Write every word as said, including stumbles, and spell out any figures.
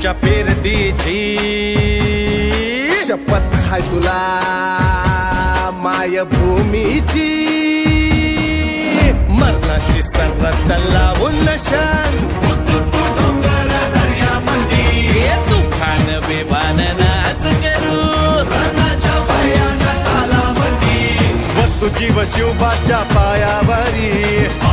आमच्या पेरतीची शपथ हाय तुला मायभूमीची मरणाशी सरत लावून नशान डोंगर दर्यामंदी तुफान बेबान नाच करू रणाच्या भयान तालामंदी व तुझी व शिवबाच्या पायावरी